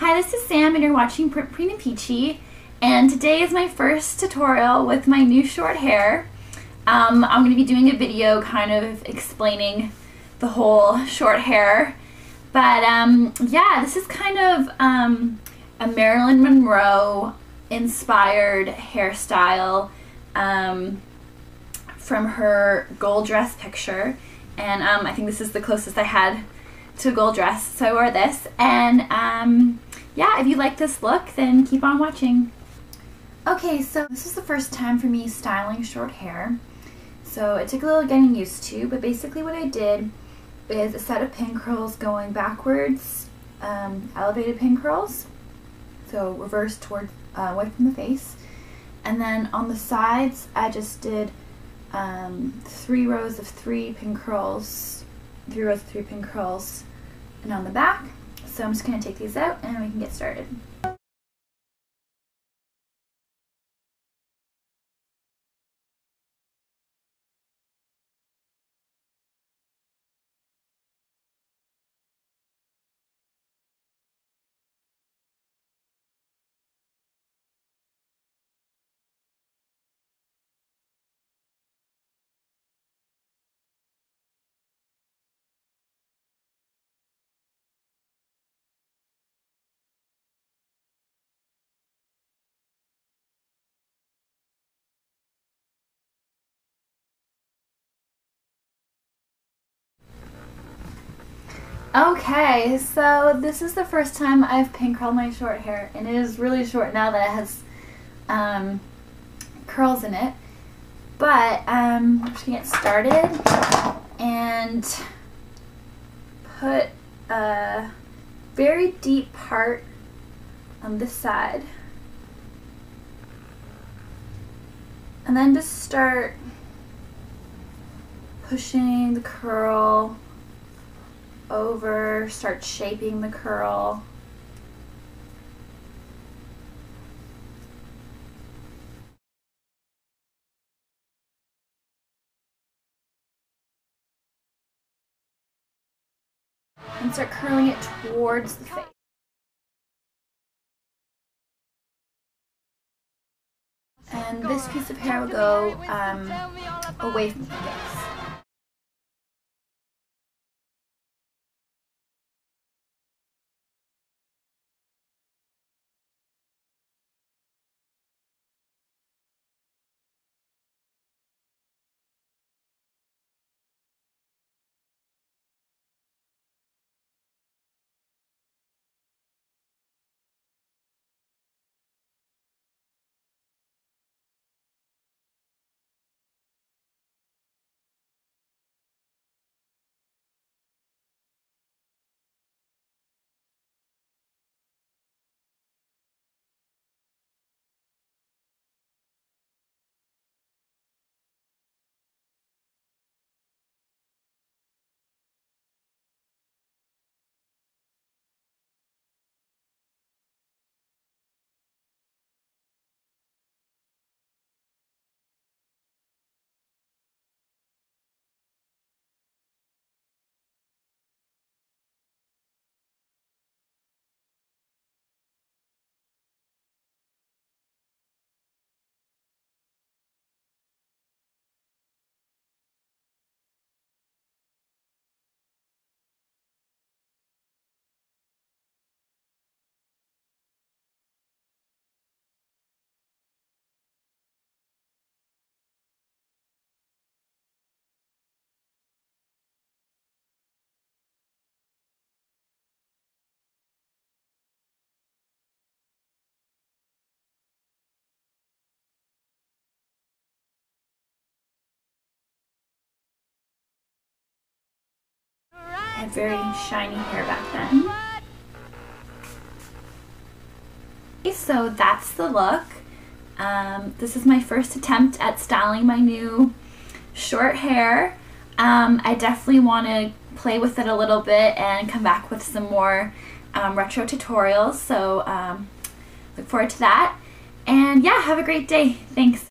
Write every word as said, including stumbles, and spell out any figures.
Hi, this is Sam and you're watching Prima Peachy, and today is my first tutorial with my new short hair. Um, I'm going to be doing a video kind of explaining the whole short hair, but um, yeah, this is kind of um, a Marilyn Monroe inspired hairstyle um, from her gold dress picture, and um, I think this is the closest I had to a gold dress, so I wore this. And um, yeah, if you like this look, then keep on watching. Okay, so this is the first time for me styling short hair, so it took a little getting used to, but basically what I did is a set of pin curls going backwards, um, elevated pin curls, so reverse toward uh, away from the face, and then on the sides I just did um, three rows of three pin curls, three rows of three pin curls, and on the back. So I'm just going to take these out and we can get started. Okay, so this is the first time I've pin curled my short hair, and it is really short now that it has um, curls in it. But um, I'm just gonna get started and put a very deep part on this side, and then just start pushing the curl over, start shaping the curl. And start curling it towards the face. And this piece of hair will go um, away from the face. I had very shiny hair back then. Okay, so that's the look. Um, this is my first attempt at styling my new short hair. Um, I definitely want to play with it a little bit and come back with some more um, retro tutorials, so um, look forward to that. And yeah, have a great day. Thanks.